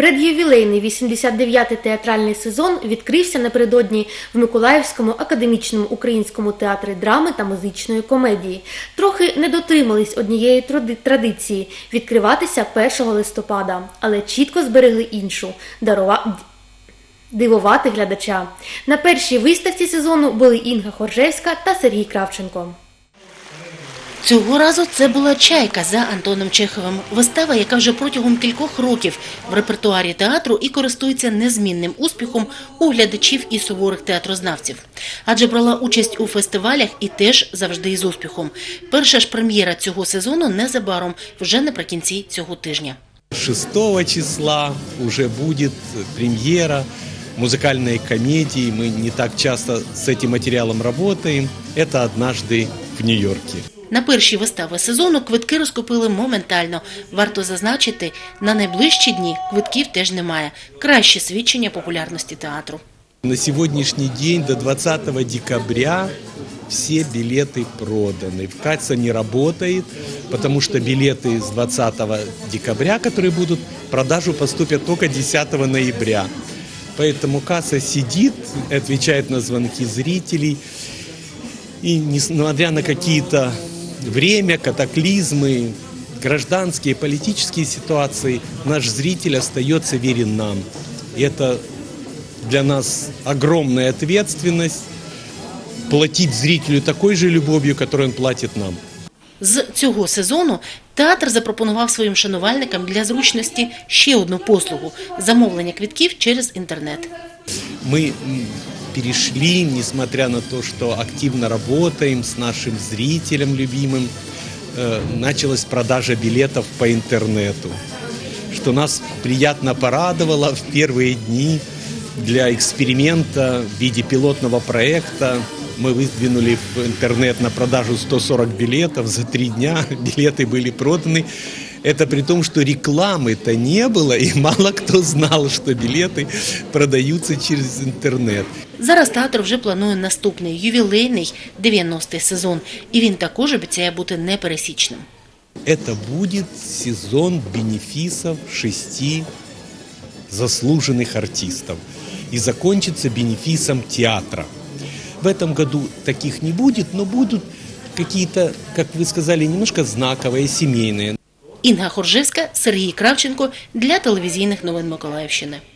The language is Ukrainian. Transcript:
Предювілейний 89-й театральний сезон відкрився напередодні в Миколаївському академічному українському театрі драми та музичної комедії. Трохи не дотримались однієї традиції – відкриватися 1 листопада, але чітко зберегли іншу – дивувати глядача. На першій виставці сезону були Інга Хоржевська та Сергій Кравченко. Цього разу це була «Чайка» за Антоном Чеховим. Вистава, яка вже протягом кількох років в репертуарі театру і користується незмінним успіхом у глядачів і суворих театрознавців. Адже брала участь у фестивалях і теж завжди із успіхом. Перша ж прем'єра цього сезону незабаром, вже наприкінці цього тижня. 6 числа уже будет премьера музыкальной комедии. Мы не так часто с этим материалом работаем. Это «Однажды в Нью-Йорке». На перші вистави сезону квитки розкупили моментально. Варто зазначити, на найближчі дні квитків теж немає. Краще свідчення популярності театру. На сегодняшний день, до 20 декабря, все билеты проданы. Касса не работает, потому что билеты с 20 декабря, которые будут в продажу, поступят только 10 ноября. Поэтому касса сидит, отвечает на звонки зрителей. И несмотря на какие-то время, катаклизмы, гражданские, политические ситуации, наш зритель остается верен нам. И это для нас огромная ответственность платить зрителю такой же любовью, которую он платит нам. З цього сезону театр запропонував своїм шанувальникам для зручності ще одну послугу – замовлення квитків через інтернет. Мы перешли, несмотря на то, что активно работаем с нашим зрителем любимым, началась продажа билетов по интернету, что нас приятно порадовало в первые дни. Для эксперимента в виде пилотного проекта мы выдвинули в интернет на продажу 140 билетов. За 3 дня билеты были проданы. Это при том, что рекламы-то не было, и мало кто знал, что билеты продаются через интернет. Зараз театр вже планує наступний, ювілейний 90-й сезон. І він також обіцяє бути непересічним. Это будет сезон бенефисов 6 заслуженных артистов. И закончится бенефисом театра. В этом году таких не будет, но будут какие-то, как вы сказали, немножко знаковые, семейные. Інга Хоржевська, Сергій Кравченко для телевізійних новин Миколаївщини.